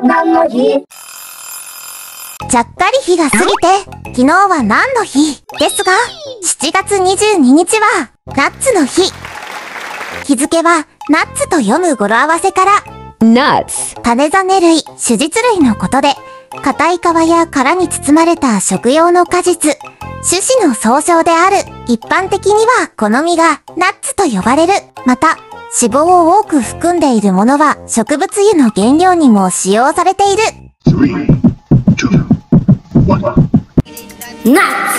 何の日？ ちゃっかり日が過ぎて、昨日は何の日ですが、7月22日は、ナッツの日。日付は、ナッツと読む語呂合わせから、 nuts 種種類、種実類のことで、硬い皮や殻に包まれた食用の果実、種子の総称である。一般的にはこの実がナッツと呼ばれる。また、脂肪を多く含んでいるものは植物油の原料にも使用されている。 3、2、1。 nuts